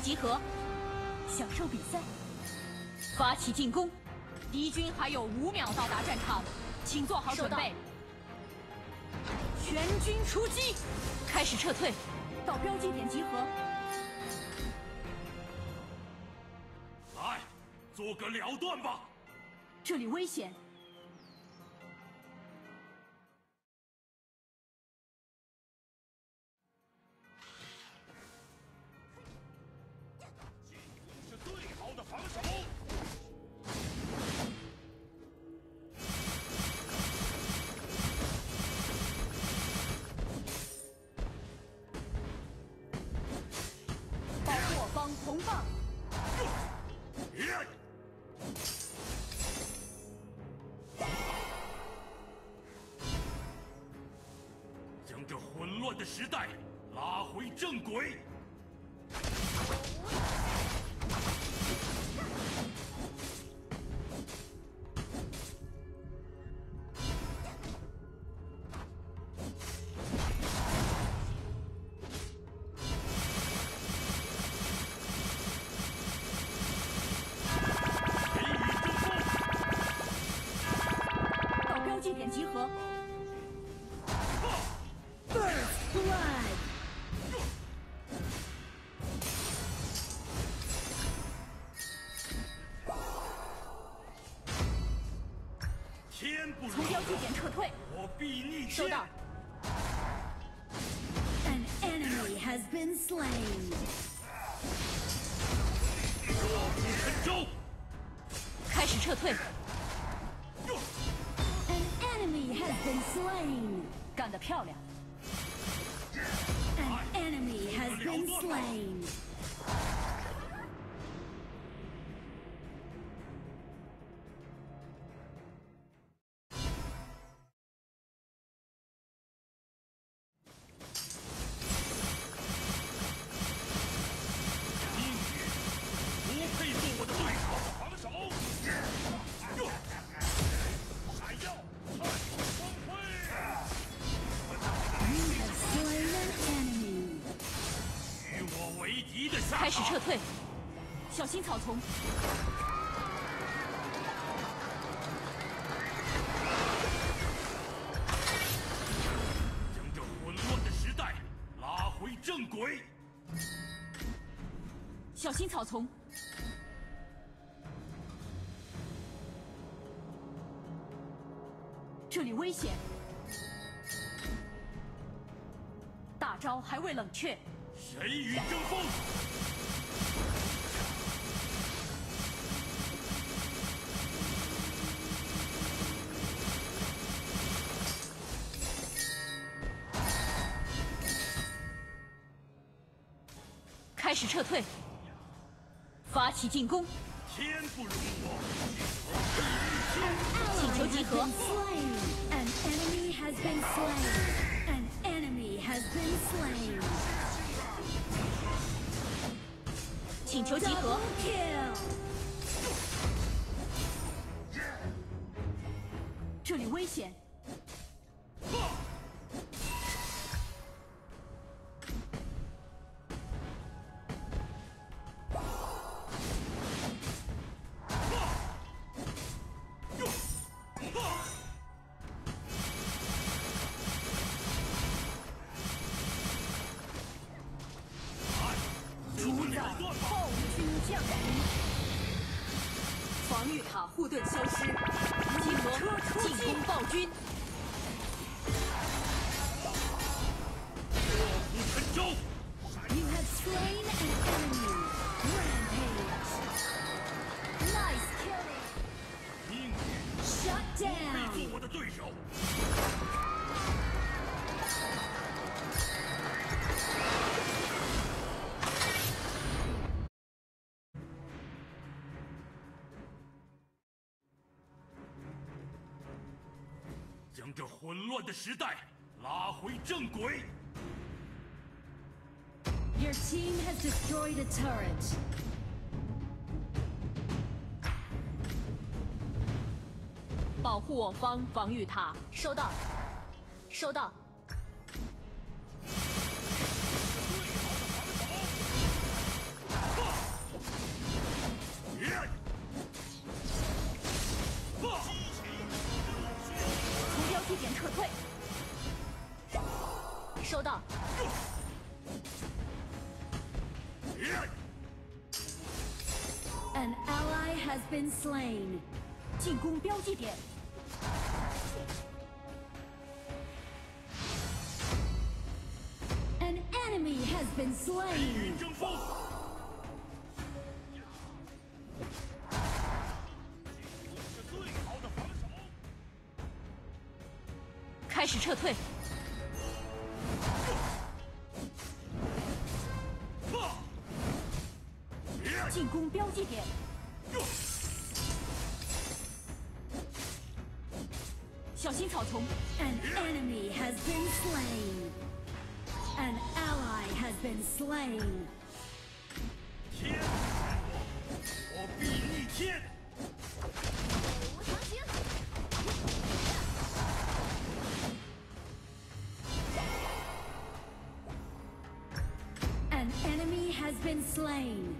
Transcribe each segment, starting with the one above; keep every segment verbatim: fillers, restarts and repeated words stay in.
集合，享受比赛，发起进攻。敌军还有五秒到达战场，请做好准备。全军出击，开始撤退，到标记点集合。 来，做个了断吧。 这里危险。 红棒！ 将这混乱的时代拉回正轨。 点集合。 First blood。 天不从标记点撤退。 我必逆天。 收到。 An enemy has been slain。 卧虎沉舟。 开始撤退。 Enemy has been slain. 干得漂亮。 An enemy has been slain. 命运不配做我的对手。防守。闪耀。 与我为敌的下场。 开始撤退，小心草丛。 将这混乱的时代拉回正轨。 小心草丛。这里危险。 大招还未冷却， 谁与争锋？ 开始撤退，发起进攻。 天不容我， 请求集合。 An enemy has been slain. An enemy has been slain. 请求集合。这里危险。防御塔护盾消失，集合进攻暴君。 卧虎沉舟。 You have slain an enemy. Rampage. Nice killing. 命运 Shut 不配 down. 做我的对手。 将这混乱的时代拉回正轨。 Your team has destroyed a turret. 保护我方防御塔，收到，收到。 最好的防守。 撤退。收到。 An ally has been slain. 进攻标记点。 An enemy has been 雷 slain. 雨争锋。是最好的防守。 开始撤退。进攻标记点。小心草丛。 An enemy has been slain. An ally has been slain. 天，我必逆天。 An enemy has been slain.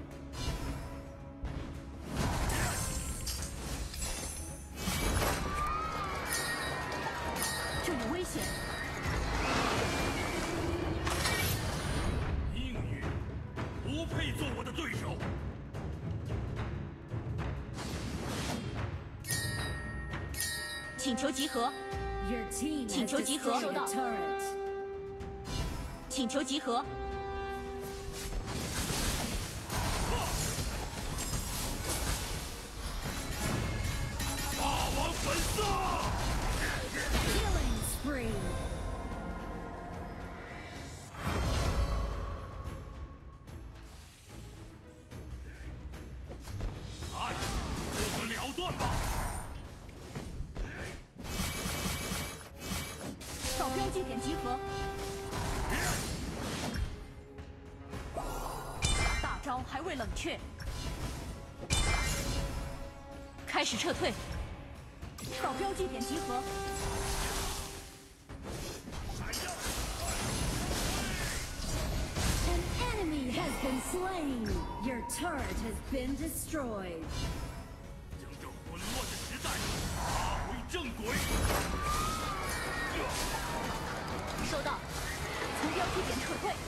这有危险。 命运不配做我的对手。 请求集合。 Your team has 请求集合。 destroyed 收 a 到。 turret. 请求集合。 霸王本色。 Killing spree. 哎，不可了断吧！ 到标记点集合。大招还未冷却。开始撤退。到标记点集合。 An enemy has been slain. Your turret has been destroyed. 将这混乱的时代拉回正轨。 收到。从标记点撤退。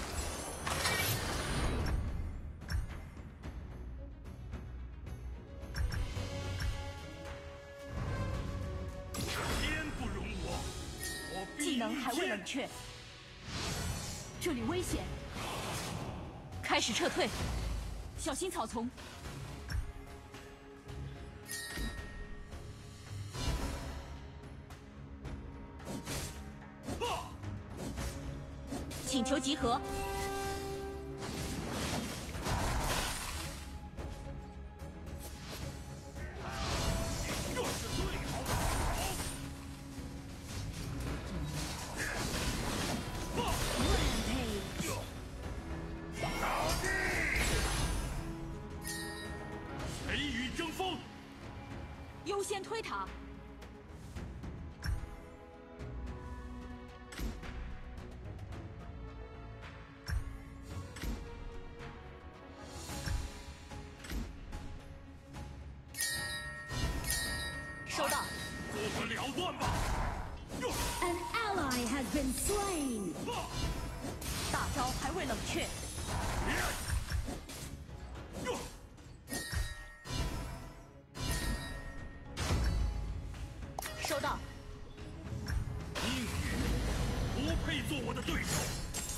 天不容我，我必技能还未冷逆天。 却。这里危险。开始撤退。小心草丛。请求集合。 这是最好的防守。 Rampage. 倒地！雷雨争锋。 优先推塔。收到。 不可了断吧！ An ally has been slain. 大招还未冷却。收到。 命运不配做我的对手。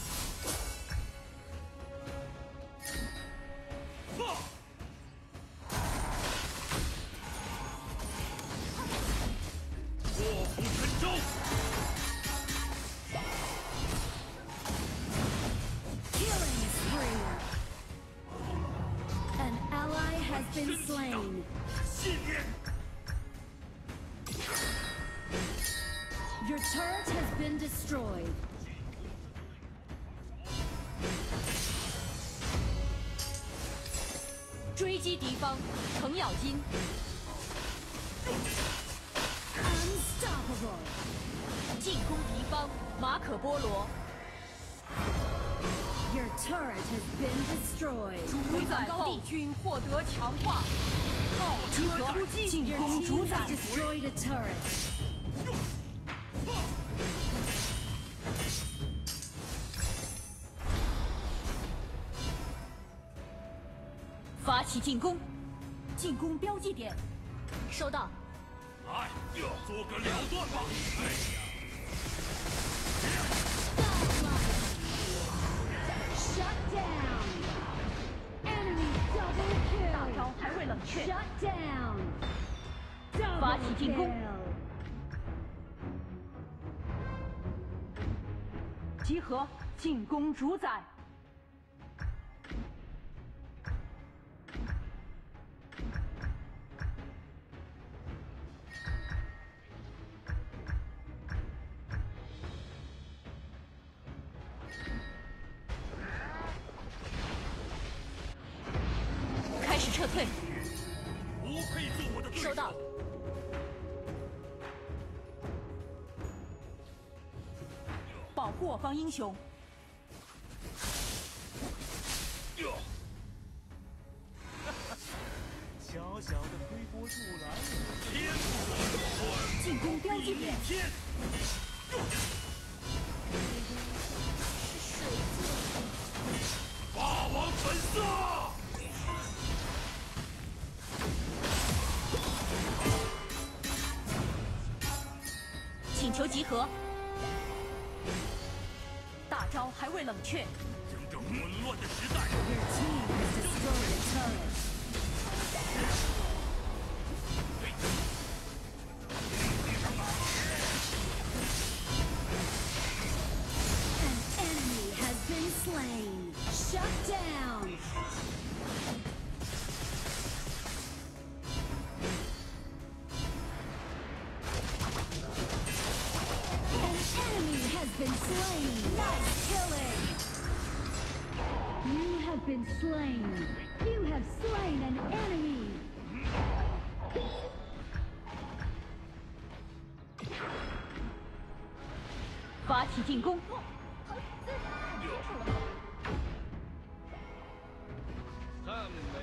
卧虎沉舟。 Killing spree. An ally has been slain. 信念。 Your turret has been destroyed. 追击敌方，程咬金。 Unstoppable. 进攻敌方，马可波罗。 Your turret has been destroyed. 主宰后，军获得强化。炮车出击，进 Your 攻主 team 宰 has destroyed a turret. 发起进攻，进攻标记点，收到。 来，做个了断吧！哎呀！ Shut down. Enemy double kill. 大招还未冷却， Shut down. 发 Double 起进攻， kill. 集合，进攻主宰。开始撤退， 不配做我的对手。 收到。保护我方英雄。 小小的推波助澜，天不进攻标记点， 天。霸王粉色。 请求集合。大招还未冷却， 整整混乱的时代。 Your team has destroyed a turret. An enemy has been slain. Shut down. Has been slain. Nice killing. You have been slain. You have slain an enemy. 发起进攻。 赞美。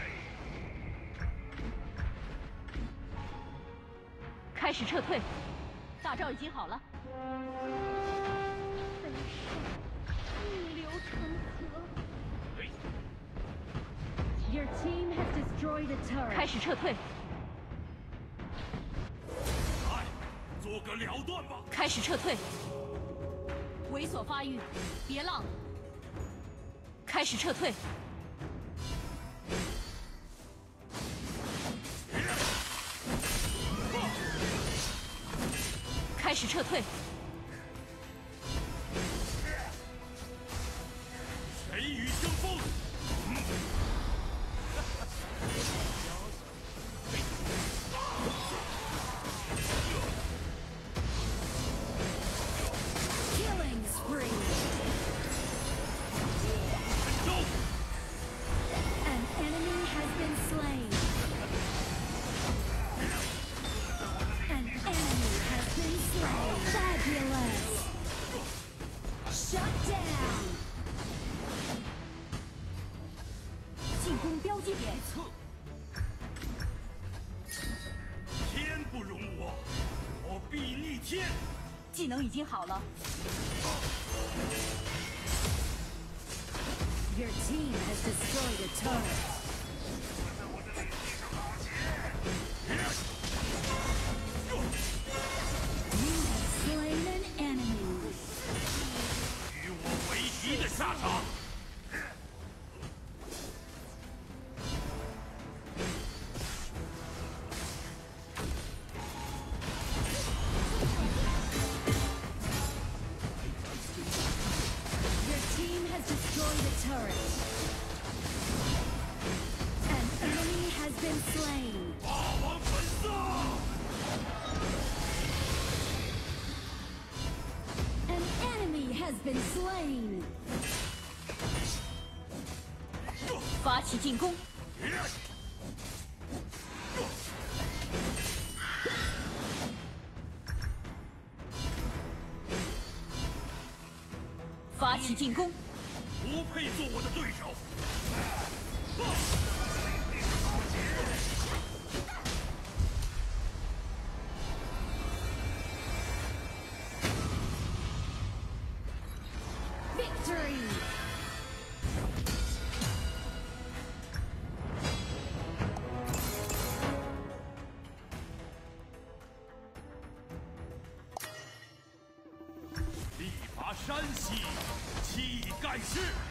开始撤退，大招已经好了。 逆流成河。Your team has destroyed a turret. 开始撤退， 来，做个了断吧！ 开始撤退，猥琐发育，别浪。开始撤退，开始撤退。 谁与争锋？ Killing spree. An enemy has been slain. An enemy has been slain. Fabulous. Shut down. 进攻标记点， 天不容我，我必逆天。 技能已经好了。 Your team has destroyed a turret. You have slain an enemy. 与我为敌的下场。 Your team has destroyed a turret. An enemy has been slain. 霸王粉色。 An enemy has been slain. 发起进攻，发起进攻， 不配做我的对手。 Victory! 山兮气盖世。